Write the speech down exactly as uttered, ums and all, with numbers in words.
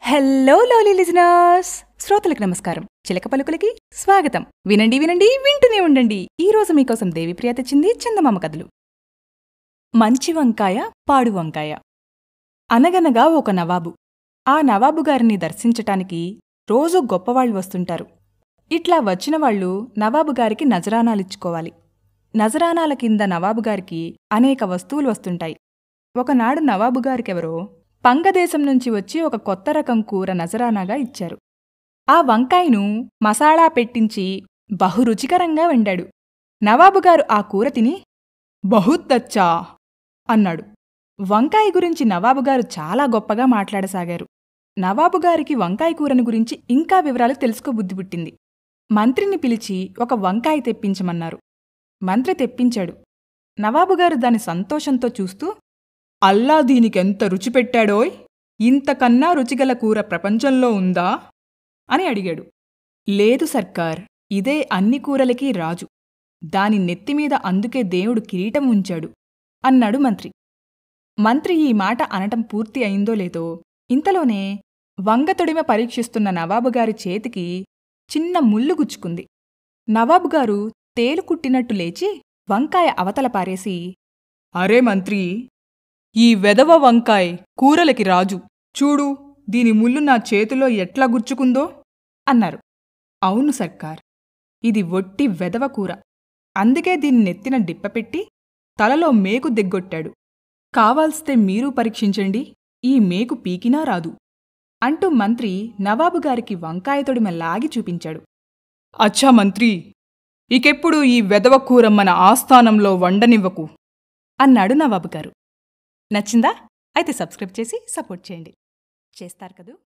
Hello lovely listeners, శ్రోతలకు నమస్కారం. చిలక పలుకులకి స్వాగతం. వినండి వినండి వింటూనే ఉండండి. ఈ రోజు మీకోసం దేవిప్రియ తెచ్చింది చందమామ కథలు. మంచి వంకాయ, పాడు వంకాయ. అనగనగా ఒక నవాబు. ఆ నవాబు గారిని దర్శించటానికి రోజూ గొప్పవాళ్లు వస్తుంటారు. ఇట్లా వచ్చిన వాళ్ళు నవాబు గారికి నజరానాలిచ్చుకోవాలి. నజరానాల కింద నవాబుగారికి అనేక వస్తువులు వస్తుంటాయి. ఒకనాడు నవాబుగారికెవరో పంగదేశం నుంచి వచ్చి ఒక కొత్త రకం కూర నజరానాగా ఇచ్చారు. ఆ వంకాయను మసాలా పెట్టించి బహురుచికరంగా వండాడు. నవాబుగారు ఆ కూర తిని బహుత్తచ్చా అన్నాడు. వంకాయ గురించి నవాబుగారు చాలా గొప్పగా మాట్లాడసాగారు. నవాబుగారికి వంకాయ కూరని గురించి ఇంకా వివరాలు తెలుసుకోబుద్ధి పుట్టింది. మంత్రిని పిలిచి ఒక వంకాయ తెప్పించమన్నారు. మంత్రి తెప్పించాడు. నవాబుగారు దాని సంతోషంతో చూస్తూ, అల్లా దీనికెంత రుచి పెట్టాడోయ్, ఇంతకన్నా రుచిగల కూర ప్రపంచంలో ఉందా అని అడిగాడు. లేదు సర్కార్, ఇదే అన్ని కూరలకీ రాజు. దాని నెత్తిమీద అందుకే దేవుడు కిరీటం ఉంచాడు అన్నాడు మంత్రి. మంత్రి ఈ మాట అనటం పూర్తి అయిందో లేదో ఇంతలోనే వంగతొడిమ పరీక్షిస్తున్న నవాబుగారి చేతికి చిన్న ముల్లు గుచ్చుకుంది. నవాబుగారు తేలుకుట్టినట్టు లేచి వంకాయ అవతల పారేసి, అరే మంత్రి, ఈ వెదవ వంకాయ్ కూరలకి రాజు. చూడు, దీని ముల్లు నా చేతిలో ఎట్లా గుచ్చుకుందో అన్నారు. అవును సర్కార్, ఇది ఒట్టి వెదవ కూర. అందుకే దీన్ని నెత్తిన డిప్పపెట్టి తలలో మేకు దిగ్గొట్టాడు. కావాల్స్తే మీరూ పరీక్షించండి, ఈ మేకు పీకినా రాదు అంటూ మంత్రి నవాబుగారికి వంకాయ తొడిమ లాగి చూపించాడు. అచ్చా మంత్రి, ఇకెప్పుడు ఈ వెదవ కూర మన ఆస్థానంలో వండనివ్వకు అన్నాడు నవాబుగారు. నచ్చిందా? అయితే సబ్స్క్రైబ్ చేసి సపోర్ట్ చేయండి. చేస్తారు కదూ.